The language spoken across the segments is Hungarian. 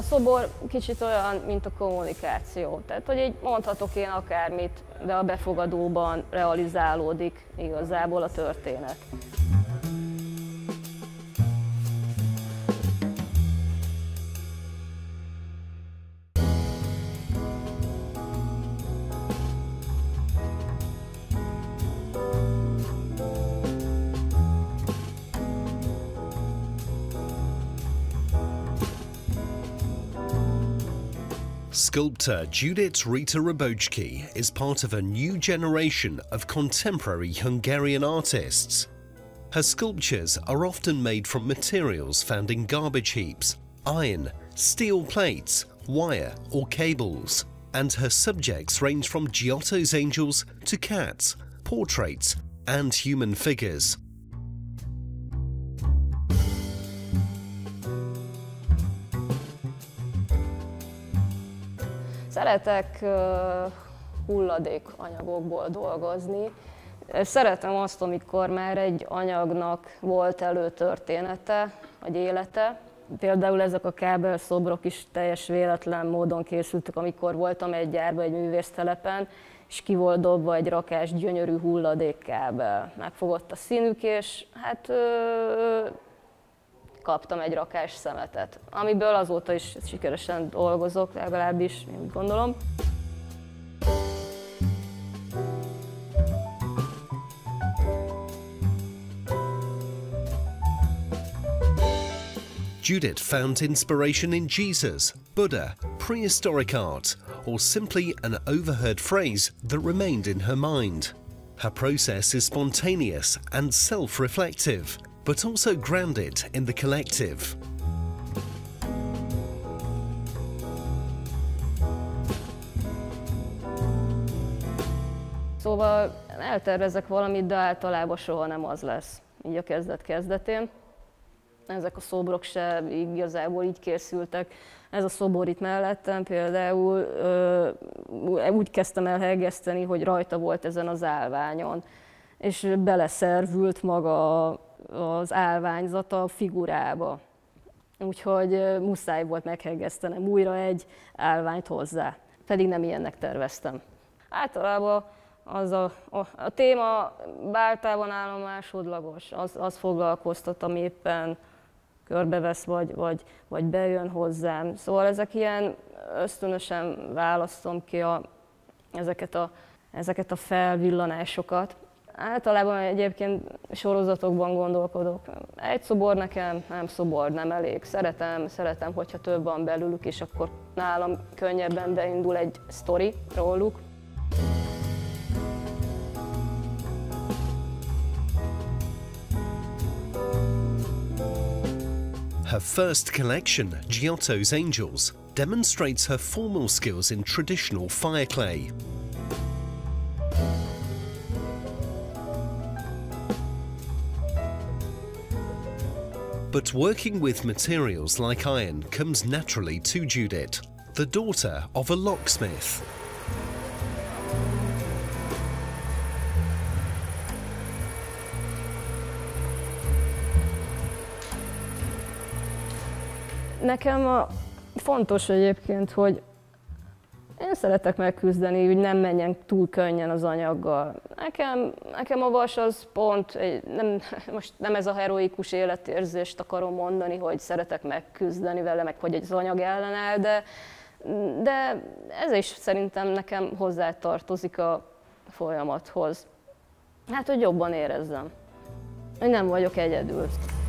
szobor kicsit olyan, mint a kommunikáció. Tehát, hogy így mondhatok én akármit, de a befogadóban realizálódik igazából a történet. Sculptor Judit Rita Raboczky is part of a new generation of contemporary Hungarian artists. Her sculptures are often made from materials found in garbage heaps, iron, steel plates, wire or cables. And her subjects range from Giotto's angels to cats, portraits and human figures. Szeretek hulladékanyagokból dolgozni. Szeretem azt, amikor már egy anyagnak volt előtörténete, vagy élete. Például ezek a kábelszobrok is teljes véletlen módon készültek, amikor voltam egy gyárban, egy művésztelepen, és ki volt dobva egy rakás gyönyörű hulladékkábel. Megfogott a színük, és hát kaptam egy rakás szemetet, amiből azóta is sikeresen dolgozok, legalábbis én úgy gondolom. Judit found inspiration in Jesus, Buddha, prehistoric art, or simply an overheard phrase that remained in her mind. Her process is spontaneous and self-reflective, but also grounded in the collective. Szóval eltervezek valamit, de általában soha nem az lesz, így a kezdet-kezdetén. Ezek a szobrok se igazából így készültek. Ez a szobor itt mellettem például úgy kezdtem el hegeszteni, hogy rajta volt ezen az állványon, és beleszervült maga az állványzata a figurába. Úgyhogy muszáj volt meghegesztenem újra egy állványt hozzá, pedig nem ilyennek terveztem. Általában az a téma báltában állom másodlagos, az foglalkoztat, ami éppen körbevesz, vagy bejön hozzám. Szóval ezek ilyen ösztönösen választom ki ezeket a felvillanásokat. Általában egyébként sorozatokban gondolkodok. Egy szobor nekem, nem szobor, nem elég. Szeretem, hogyha több van belőlük, és akkor nálam könnyebben beindul egy sztori róluk. Her first collection, Giotto's Angels, demonstrates her formal skills in traditional fire clay. But working with materials like iron comes naturally to Judit, the daughter of a locksmith. Nekem fontos egyébként, hogy én szeretek megküzdeni, hogy nem menjen túl könnyen az anyaggal. Nekem a vas az pont, most nem ez a heroikus életérzést akarom mondani, hogy szeretek megküzdeni vele, meg hogy az anyag ellen áll, de ez is szerintem nekem hozzátartozik a folyamathoz. Hát, hogy jobban érezzem, hogy nem vagyok egyedül.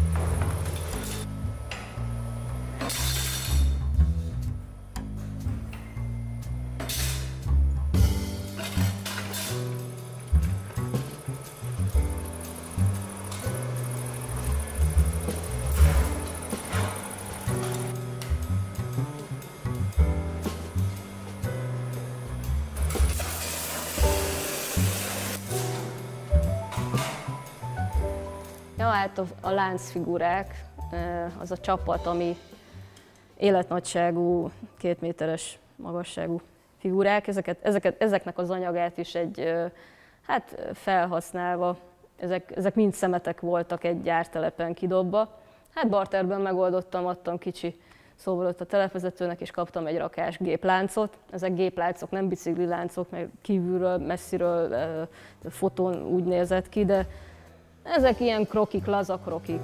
Ja, hát a láncfigurák, az a csapat, ami életnagyságú, 2 méteres magasságú figurák, ezeknek az anyagát is hát felhasználva, ezek mind szemetek voltak egy gyártelepen kidobva. Hát barterben megoldottam, adtam kicsi szobrot a telepvezetőnek, és kaptam egy rakás gépláncot. Ezek gépláncok, nem bicikliláncok, mert kívülről, messziről fotón úgy nézett ki, de ezek ilyen krokik, laza krokik.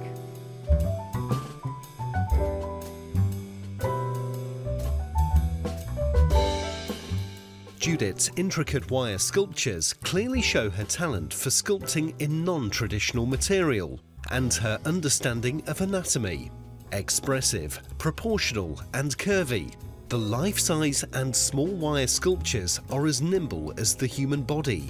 Judith's intricate wire sculptures clearly show her talent for sculpting in non-traditional material and her understanding of anatomy. Expressive, proportional and curvy, the life-size and small wire sculptures are as nimble as the human body.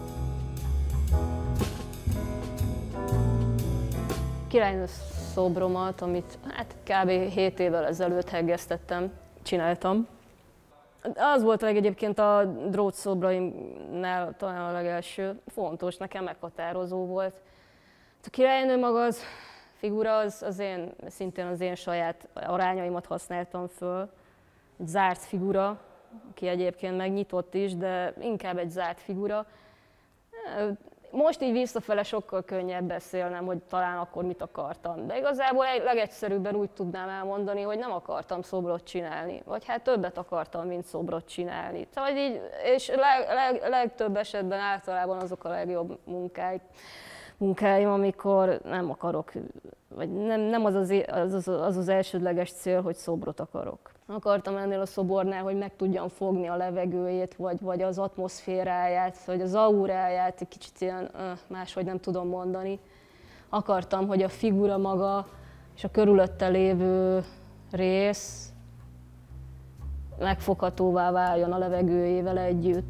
Királynő szobromat, amit kb. 7 évvel ezelőtt heggeztettem, csináltam. Az volt egyébként a drótszobraimnál talán a legelső, fontos, nekem meghatározó volt. A királynő maga az figura, szintén az én saját arányaimat használtam föl. Egy zárt figura, aki egyébként megnyitott is, de inkább egy zárt figura. Most így visszafele sokkal könnyebb beszélnem, hogy talán akkor mit akartam. De igazából legegyszerűbben úgy tudnám elmondani, hogy nem akartam szobrot csinálni. Vagy hát többet akartam, mint szobrot csinálni. Szóval így, és legtöbb esetben általában azok a legjobb munkáim, amikor nem akarok, vagy nem az elsődleges cél, hogy szobrot akarok. Akartam ennél a szobornál, hogy meg tudjam fogni a levegőjét, vagy az atmoszféráját, vagy az auráját, egy kicsit ilyen máshogy nem tudom mondani. Akartam, hogy a figura maga és a körülötte lévő rész megfoghatóvá váljon a levegőjével együtt.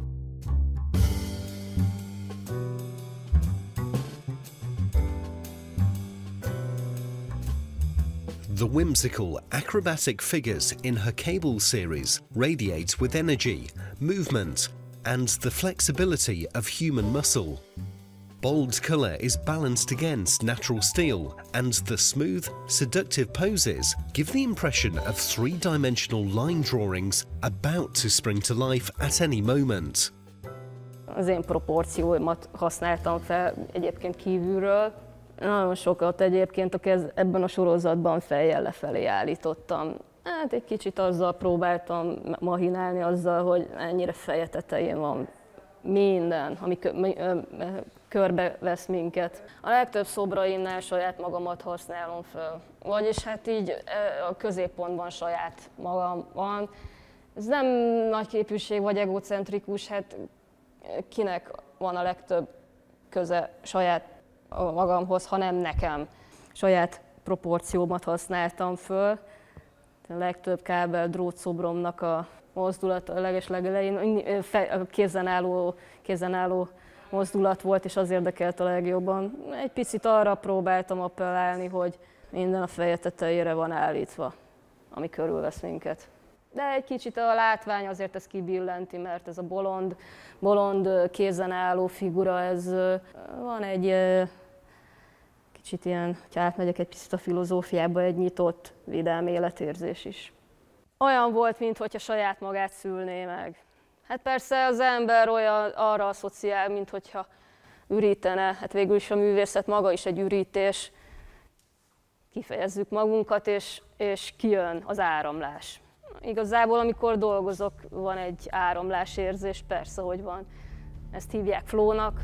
The whimsical, acrobatic figures in her cable series radiate with energy, movement, and the flexibility of human muscle. Bold colour is balanced against natural steel, and the smooth, seductive poses give the impression of three-dimensional line drawings about to spring to life at any moment. Az én proporcióimat használtam fel egyébként kívülről. Nagyon sokat egyébként ebben a sorozatban fejjel lefelé állítottam. Hát egy kicsit azzal próbáltam mahinálni, azzal, hogy ennyire feje tetején van minden, ami körbevesz minket. A legtöbb szobraimnál saját magamat használom fel. Vagyis hát így a középpontban saját magam van. Ez nem nagyképűség vagy egocentrikus, hát kinek van a legtöbb köze saját magamhoz, hanem nekem. Saját proporciómat használtam föl. A legtöbb kábel drótszobromnak a mozdulata a legelején kézen álló mozdulat volt, és az érdekelt a legjobban. Egy picit arra próbáltam appellálni, hogy minden a feje tetejére van állítva, ami körülvesz minket. De egy kicsit a látvány azért ezt kibillenti, mert ez a bolond kézen álló figura, ez van egy kicsit ilyen, hogy átmegyek egy picit a filozófiába, egy nyitott, vidám életérzés is. Olyan volt, mintha saját magát szülné meg. Hát persze az ember arra asszociál, mintha ürítene. Hát végül is a művészet maga is egy ürítés. Kifejezzük magunkat, és kijön az áramlás. Igazából, amikor dolgozok, van egy áramlásérzés, persze, hogy van. Ezt hívják flownak.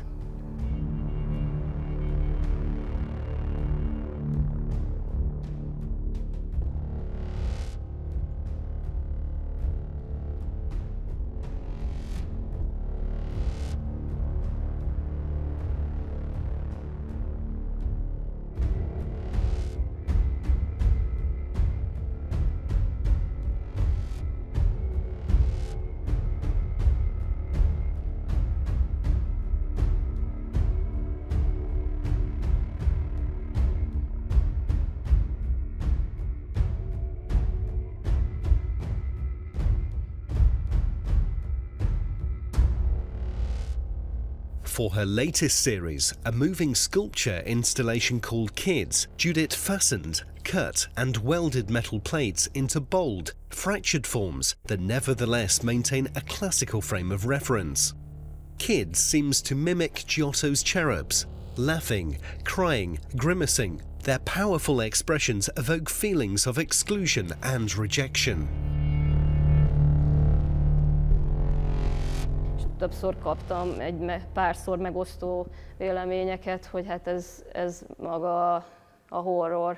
For her latest series, a moving sculpture installation called Kids, Judith fastened, cut and welded metal plates into bold, fractured forms that nevertheless maintain a classical frame of reference. Kids seems to mimic Giotto's cherubs, Laughing, crying, grimacing, their powerful expressions evoke feelings of exclusion and rejection. Többször kaptam párszor megosztó véleményeket, hogy hát ez maga a horror.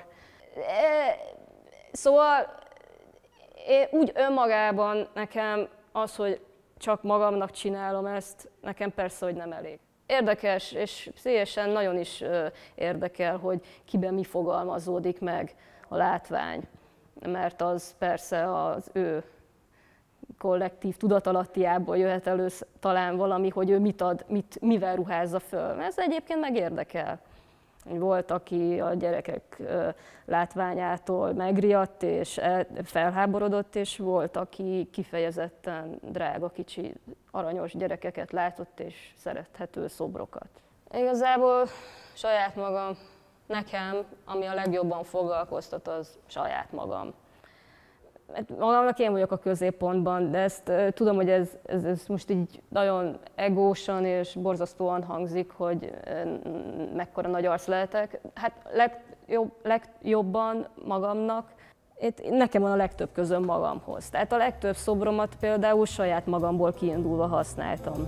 Szóval úgy önmagában nekem az, hogy csak magamnak csinálom ezt, nekem persze, hogy nem elég. Érdekes, és pszichésen nagyon is érdekel, hogy kiben mi fogalmazódik meg a látvány, mert az persze az ő kollektív tudatalattiából jöhet elő talán valami, hogy ő mit ad, mivel ruházza föl. Ez egyébként meg érdekel. Volt, aki a gyerekek látványától megriadt és felháborodott, és volt, aki kifejezetten drága, kicsi, aranyos gyerekeket látott és szerethető szobrokat. Igazából saját magam, nekem, ami a legjobban foglalkoztat, az saját magam. Magamnak én vagyok a középpontban, de ezt tudom, hogy ez most így nagyon egósan és borzasztóan hangzik, hogy mekkora nagy arc lehetek. Hát legjobban magamnak, nekem van a legtöbb közöm magamhoz. Tehát a legtöbb szobromat például saját magamból kiindulva használtam.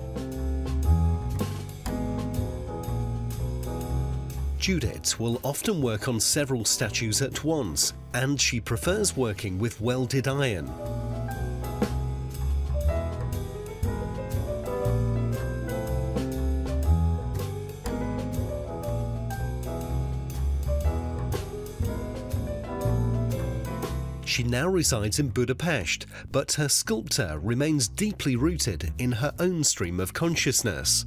Judit will often work on several statues at once, and she prefers working with welded iron. She now resides in Budapest, but her Sculptor remains deeply rooted in her own stream of consciousness.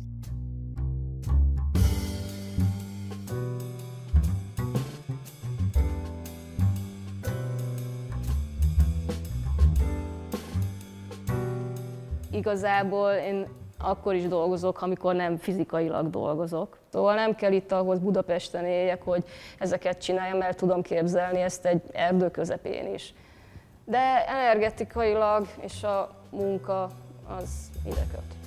Igazából én akkor is dolgozok, amikor nem fizikailag dolgozok. Szóval nem kell itt ahhoz Budapesten éljek, hogy ezeket csináljam, mert tudom képzelni ezt egy erdő közepén is. De energetikailag és a munka az ide köt.